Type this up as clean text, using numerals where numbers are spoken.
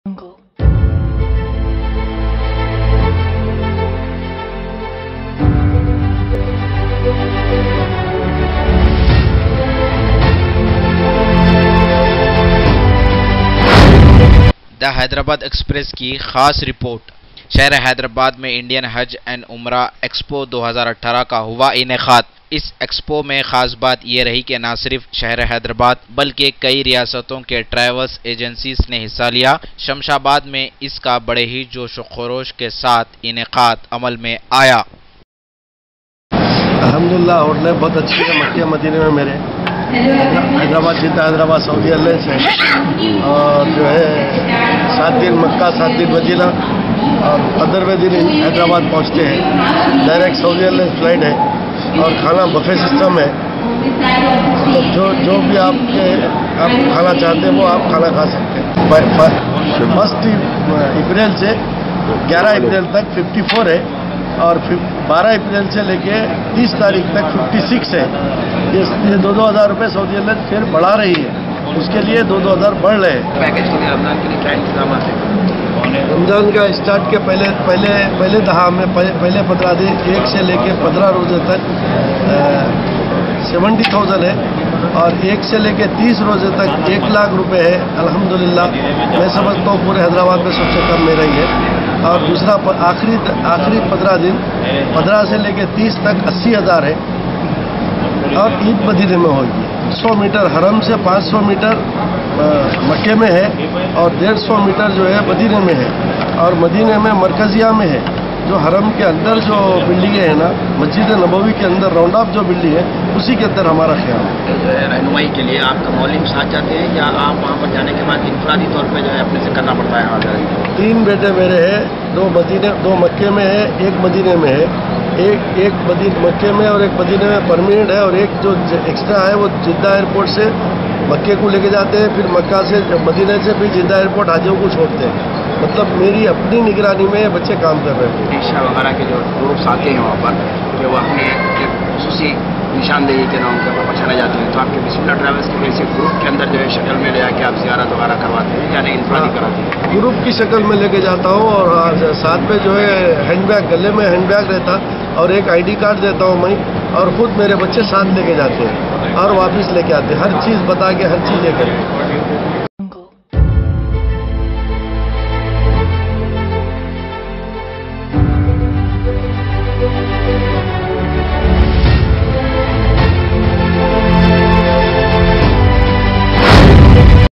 The Hyderabad express की खास report. शहर हैदराबाद में इंडियन हज एंड उमरा एक्सपो 2018 का हुआ इनेकाद। इस एक्सपो में खास बात यह रही कि न सिर्फ शहर हैदराबाद बल्कि कई रियासतों के ट्रैवल्स एजेंसीज ने हिस्सा लिया। शमशाबाद में इसका बड़े ही जोश व खरोश के साथ इनेकाद अमल में आया। अल्हम्दुलिल्लाह होटलें बहुत अच्छी है मक्के मदीने में। मेरे Hyderabad Jeddah Hyderabad Saudi airlines है और जो है 7 दिन मक्का 7 दिन मदीना और 15वें दिन हैदराबाद पहुंचते हैं। डायरेक्ट सऊदी एयरलाइंस फ्लाइट है और खाना बफे सिस्टम है। तो जो भी आप खाना चाहते हैं वो आप खाना खा सकते हैं। 1 अप्रैल से 11 अप्रैल तक 54 है और 12 अप्रैल से लेके 30 तारीख तक 56 है। ये 2-2 हज़ार रुपये सऊदी एयरलाइंस फिर बढ़ा रही है, उसके लिए 2-2 हज़ार बढ़ रहे हैं। पैकेज के लिए रमजान के लिए क्या इंतजाम है? रमजान का स्टार्ट के पहले दहा में पहले 15 दिन 1 से लेके 15 रोजे तक 70,000 है और 1 से लेके 30 रोजे तक 1 लाख रुपए है। अल्हम्दुलिल्लाह मैं समझता हूँ पूरे हैदराबाद में सबसे कम मेरा ही है। और दूसरा आखिरी 15 दिन 15 से लेके 30 तक 80,000 है और ईद मदीने में होगी। 100 मीटर हरम से 500 मीटर मक्के में है और 150 मीटर जो है मदीने में है और मदीने में मरकजिया में है। जो हरम के अंदर जो बिल्डिंगें हैं ना, मस्जिद नबवी के अंदर राउंड ऑफ जो बिल्डिंग है उसी के अंदर हमारा ख्याल है। रहनुमाई के लिए आपका मौलिक साथ जाते हैं या आप वहाँ पर जाने के बाद इनफरादी तौर पर जो है अपने से करना पड़ता है? वहाँ 3 बेटे मेरे हैं, 2 मक्के में है, 1 मदीने में है। एक मक्के में और 1 मदीने में परमानेंट है और एक जो एक्स्ट्रा है वो जिद्दा एयरपोर्ट से मक्के को लेके जाते हैं, फिर मक्का से मदीने से फिर जिद्दा एयरपोर्ट हाजियों को छोड़ते हैं। मतलब मेरी अपनी निगरानी में बच्चे काम कर रहे हैं। ईशा वगैरह के जो ग्रुप्स आते हैं वहाँ पर जो वो अपने खुसूसी निशानदेही के नाम के पहचाने जाते हैं, तो आपके बिस्मिल्लाह ट्रैवल्स के किसी ग्रुप के अंदर जो है शक्ल में ले जाके आप ज़ियारत वगैरह करवाते हैं या नहीं इनफरादी कराते हैं? ग्रुप की शक्ल में लेके जाता हूँ और साथ में जो है हैंडबैग, गले में हैंडबैग रहता और एक ID कार्ड देता हूँ मैं और खुद मेरे बच्चे साथ लेके जाते हैं और वापस लेके आते हैं। हर चीज़ बता के हर चीज़ लेकर